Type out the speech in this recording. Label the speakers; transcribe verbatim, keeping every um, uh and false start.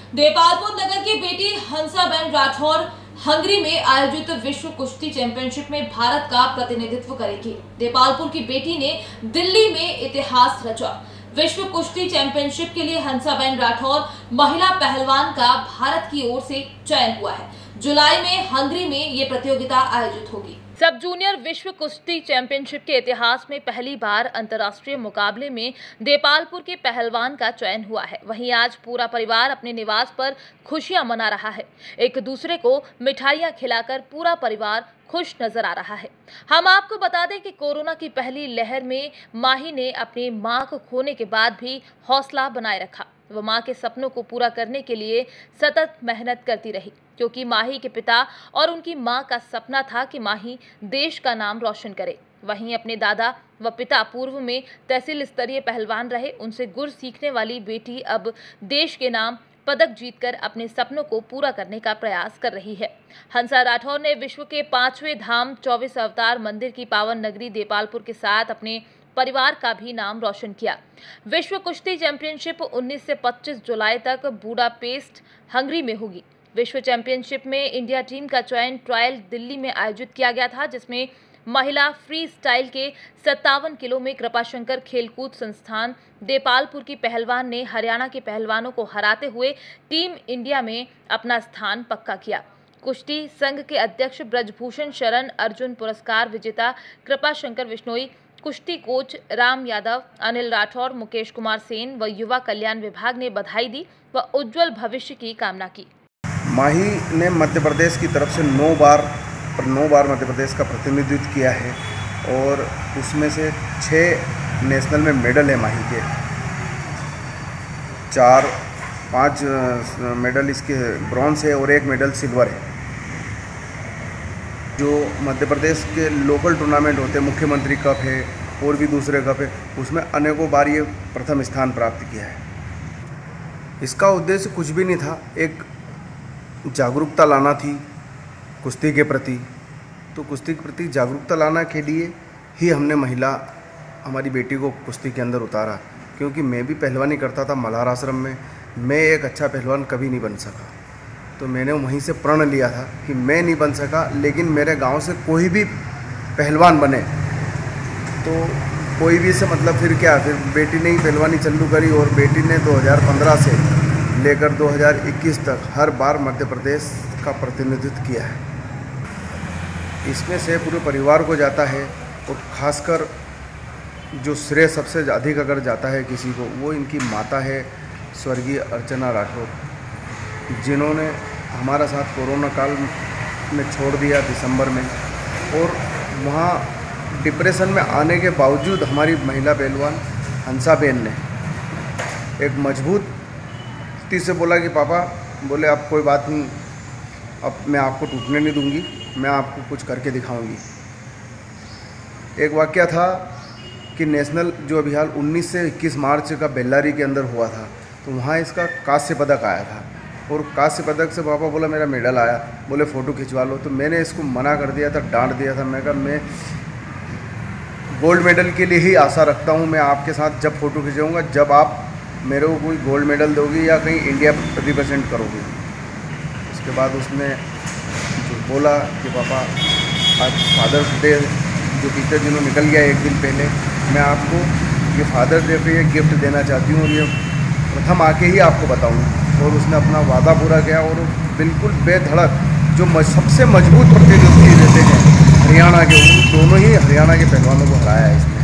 Speaker 1: देपालपुर नगर की बेटी हंसाबेन राठौर हंगरी में आयोजित विश्व कुश्ती चैंपियनशिप में भारत का प्रतिनिधित्व करेगी। देपालपुर की बेटी ने दिल्ली में इतिहास रचा। विश्व कुश्ती चैंपियनशिप के लिए हंसाबेन राठौर महिला पहलवान का भारत की ओर से चयन हुआ है। जुलाई में हंगरी में ये प्रतियोगिता आयोजित होगी। सब जूनियर विश्व कुश्ती चैंपियनशिप के इतिहास में पहली बार अंतर्राष्ट्रीय मुकाबले में देपालपुर के पहलवान का चयन हुआ है। वहीं आज पूरा परिवार अपने निवास पर खुशियां मना रहा है। एक दूसरे को मिठाइयां खिलाकर पूरा परिवार खुश नजर आ रहा है। हम आपको बता दें कि कोरोना की पहली लहर में माही ने अपनी मां को खोने के बाद भी हौसला बनाए रखा। वह मां के सपनों को पूरा करने के लिए सतत मेहनत करती रही, क्योंकि माही के पिता और उनकी मां का सपना था कि माही देश का नाम रोशन करे। वहीं अपने दादा व पिता पूर्व में तहसील स्तरीय पहलवान रहे। उनसे गुर सीखने वाली बेटी अब देश के नाम पदक जीतकर अपने सपनों को पूरा करने का प्रयास कर रही है। हंसा राठौर ने विश्व के पांचवें धाम चौबीस अवतार मंदिर की पावन नगरी देपालपुर के साथ अपने परिवार का भी नाम रोशन किया। विश्व कुश्ती चैंपियनशिप उन्नीस से पच्चीस जुलाई तक बुडापेस्ट हंगरी में होगी। विश्व चैंपियनशिप में इंडिया टीम का चयन ट्रायल दिल्ली में आयोजित किया गया था, जिसमें महिला फ्री स्टाइल के सत्तावन किलो में कृपाशंकर खेलकूद संस्थान देपालपुर की पहलवान ने हरियाणा के पहलवानों को हराते हुए टीम इंडिया में अपना स्थान पक्का किया। कुश्ती संघ के अध्यक्ष ब्रजभूषण शरण, अर्जुन पुरस्कार विजेता कृपाशंकर विश्नोई, कुश्ती कोच राम यादव, अनिल राठौर, मुकेश कुमार सेन व युवा कल्याण विभाग ने बधाई दी व उज्जवल भविष्य की कामना की।
Speaker 2: माही ने मध्य प्रदेश की तरफ से नौ बार पर नौ बार मध्य प्रदेश का प्रतिनिधित्व किया है और उसमें से छः नेशनल में मेडल है माही के। चार पांच मेडल इसके ब्रॉन्ज है और एक मेडल सिल्वर है। जो मध्य प्रदेश के लोकल टूर्नामेंट होते हैं, मुख्यमंत्री कप है और भी दूसरे कप है, उसमें अनेकों बार ये प्रथम स्थान प्राप्त किया है। इसका उद्देश्य कुछ भी नहीं था, एक जागरूकता लाना थी कुश्ती के प्रति। तो कुश्ती के प्रति जागरूकता लाना के लिए ही हमने महिला हमारी बेटी को कुश्ती के अंदर उतारा, क्योंकि मैं भी पहलवानी करता था मल्हार आश्रम में। मैं एक अच्छा पहलवान कभी नहीं बन सका, तो मैंने वहीं से प्रण लिया था कि मैं नहीं बन सका, लेकिन मेरे गांव से कोई भी पहलवान बने तो कोई भी से मतलब फिर क्या, फिर बेटी ने ही पहलवानी चालू करी और बेटी ने दो हज़ार पंद्रह से लेकर दो हज़ार इक्कीस तक हर बार मध्य प्रदेश का प्रतिनिधित्व किया है। इसमें से पूरे परिवार को जाता है और ख़ासकर जो श्रेय सबसे अधिक अगर जाता है किसी को, वो इनकी माता है स्वर्गीय अर्चना राठौर, जिन्होंने हमारा साथ कोरोना काल में छोड़ दिया दिसंबर में। और वहाँ डिप्रेशन में आने के बावजूद हमारी महिला पहलवान हंसाबेन ने एक मजबूती से बोला कि पापा बोले अब कोई बात नहीं, अब मैं आपको टूटने नहीं दूंगी, मैं आपको कुछ करके दिखाऊंगी। एक वाकया था कि नेशनल जो अभी हाल उन्नीस से इक्कीस मार्च का बेल्लारी के अंदर हुआ था, तो वहाँ इसका कांस्य पदक आया था और कांस्य पदक से पापा बोला मेरा मेडल आया, बोले फ़ोटो खिंचवा लो। तो मैंने इसको मना कर दिया था, डांट दिया था। मैं कहा मैं गोल्ड मेडल के लिए ही आशा रखता हूँ, मैं आपके साथ जब फ़ोटो खिंचाऊँगा जब आप मेरे को कोई गोल्ड मेडल दोगी या कहीं इंडिया रिप्रेजेंट करोगी। उसके बाद उसने जो बोला कि पापा आज फादर्स डे जो बीते दिनों निकल गया एक दिन पहले, मैं आपको ये फादर्स डे पे ये गिफ्ट देना चाहती हूँ और ये प्रथम आके ही आपको बताऊँगी। और उसने अपना वादा पूरा किया और बिल्कुल बेधड़क जो मज, सबसे मजबूत प्रतिनिधित्व देते हैं हरियाणा के, दोनों ही हरियाणा के पहलवानों को हराया है इसने।